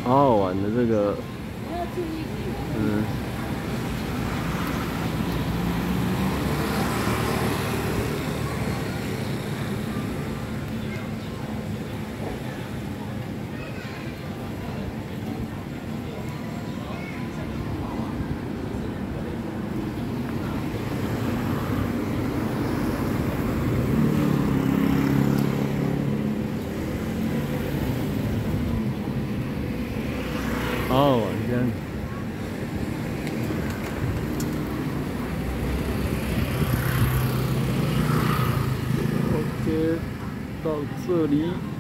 好好玩的这个，嗯。好好玩，这样。OK，到这里。